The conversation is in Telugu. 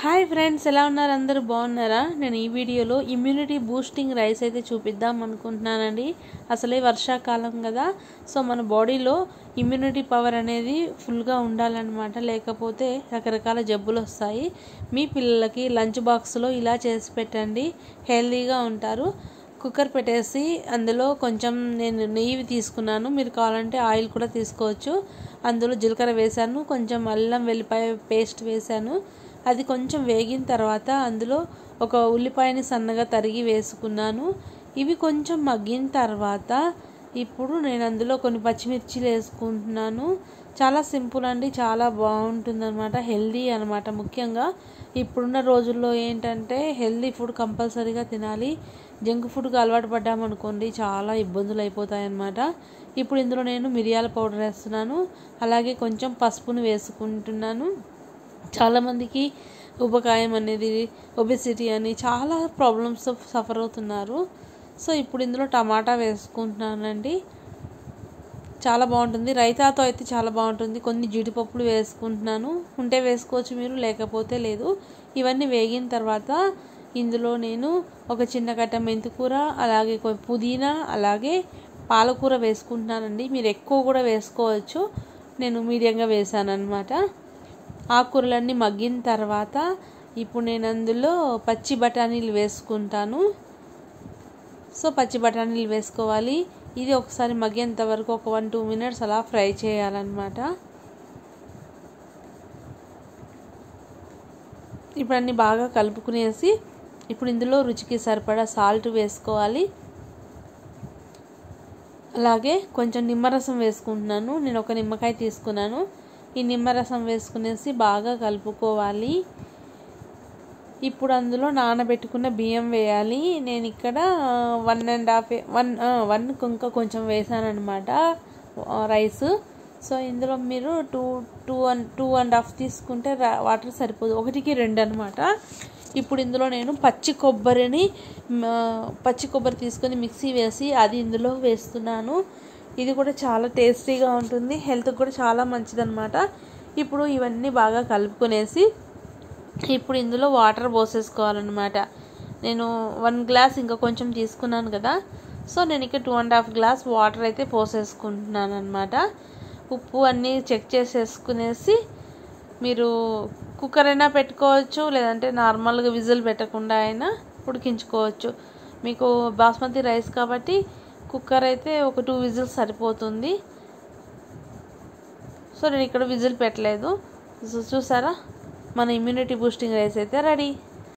హాయ్ ఫ్రెండ్స్, ఎలా ఉన్నారు? అందరూ బాగున్నారా? నేను ఈ వీడియోలో ఇమ్యూనిటీ బూస్టింగ్ రైస్ అయితే చూపిద్దాం అనుకుంటున్నానండి. అసలే వర్షాకాలం కదా, సో మన బాడీలో ఇమ్యూనిటీ పవర్ అనేది ఫుల్గా ఉండాలన్నమాట. లేకపోతే రకరకాల జబ్బులు వస్తాయి. మీ పిల్లలకి లంచ్ బాక్స్లో ఇలా చేసి పెట్టండి, హెల్తీగా ఉంటారు. కుక్కర్ పెట్టేసి అందులో కొంచెం నేను నెయ్యి తీసుకున్నాను, మీరు కావాలంటే ఆయిల్ కూడా తీసుకోవచ్చు. అందులో జీలకర్ర వేసాను, కొంచెం అల్లం వెల్లిపాయ పేస్ట్ వేసాను. అది కొంచెం వేగిన తర్వాత అందులో ఒక ఉల్లిపాయని సన్నగా తరిగి వేసుకున్నాను. ఇవి కొంచెం మగ్గిన తర్వాత ఇప్పుడు నేను అందులో కొన్ని పచ్చిమిర్చిలు వేసుకుంటున్నాను. చాలా సింపుల్ అండి, చాలా బాగుంటుంది అనమాట, హెల్దీ అనమాట. ముఖ్యంగా ఇప్పుడున్న రోజుల్లో ఏంటంటే హెల్దీ ఫుడ్ కంపల్సరీగా తినాలి. జంక్ ఫుడ్కి అలవాటు పడ్డామనుకోండి చాలా ఇబ్బందులు అయిపోతాయి అన్నమాట. ఇప్పుడు ఇందులో నేను మిరియాల పౌడర్ వేస్తున్నాను, అలాగే కొంచెం పసుపును వేసుకుంటున్నాను. చాలామందికి ఊబకాయం అనేది, ఒబెసిటీ అని చాలా ప్రాబ్లమ్స్ సఫర్ అవుతున్నారు. సో ఇప్పుడు ఇందులో టమాటా వేసుకుంటున్నానండి, చాలా బాగుంటుంది. రైతాతో అయితే చాలా బాగుంటుంది. కొన్ని జీడిపప్పులు వేసుకుంటున్నాను, ఉంటే వేసుకోవచ్చు మీరు, లేకపోతే లేదు. ఇవన్నీ వేగిన తర్వాత ఇందులో నేను ఒక చిన్న కట్ట మెంతికూర, అలాగే పుదీనా, అలాగే పాలకూర వేసుకుంటున్నానండి. మీరు ఎక్కువ కూడా వేసుకోవచ్చు, నేను మీడియంగా వేసాను అనమాట. ఆకుకూరలన్నీ మగ్గిన తర్వాత ఇప్పుడు నేను అందులో పచ్చి బఠానీలు వేసుకుంటాను. సో పచ్చి బఠానీలు వేసుకోవాలి. ఇది ఒకసారి మగ్గేంత వరకు ఒక 1-2 మినిట్స్ అలా ఫ్రై చేయాలన్నమాట. ఇప్పుడు అన్నీ బాగా కలుపుకునేసి ఇప్పుడు ఇందులో రుచికి సరిపడా సాల్ట్ వేసుకోవాలి. అలాగే కొంచెం నిమ్మరసం వేసుకుంటున్నాను, నేను ఒక నిమ్మకాయ తీసుకున్నాను. ఈ నిమ్మరసం వేసుకునేసి బాగా కలుపుకోవాలి. ఇప్పుడు అందులో నానబెట్టుకున్న బియ్యం వేయాలి. నేను ఇక్కడ 1 ఇంకా కొంచెం వేసాను అనమాట రైస్. సో ఇందులో మీరు 2.5 తీసుకుంటే వాటర్ సరిపోదు, 1-2 అనమాట. ఇప్పుడు ఇందులో నేను పచ్చి కొబ్బరి తీసుకొని మిక్సీ వేసి అది ఇందులో వేస్తున్నాను. ఇది కూడా చాలా టేస్టీగా ఉంటుంది, హెల్త్కి కూడా చాలా మంచిదన్నమాట. ఇప్పుడు ఇవన్నీ బాగా కలుపుకొనేసి ఇప్పుడు ఇందులో వాటర్ పోసేసుకోవాలన్నమాట. నేను 1 గ్లాస్ ఇంకా కొంచెం తీసుకున్నాను కదా, సో నేను ఇక్కడ 2.5 గ్లాస్ వాటర్ అయితే పోసేసుకుంటున్నాను అనమాట. ఉప్పు అన్నీ చెక్ చేసేసుకునేసి మీరు కుక్కర్ అయినా పెట్టుకోవచ్చు, లేదంటే నార్మల్గా విజిల్ పెట్టకుండా అయినా ఉడికించుకోవచ్చు. మీకు బాస్మతి రైస్ కాబట్టి కుక్కర్ అయితే ఒక 2 విజిల్స్ సరిపోతుంది. సో నేను ఇక్కడ విజిల్ పెట్టలేదు. చూసారా, మన ఇమ్యూనిటీ బూస్టింగ్ రైస్ అయితే రెడీ.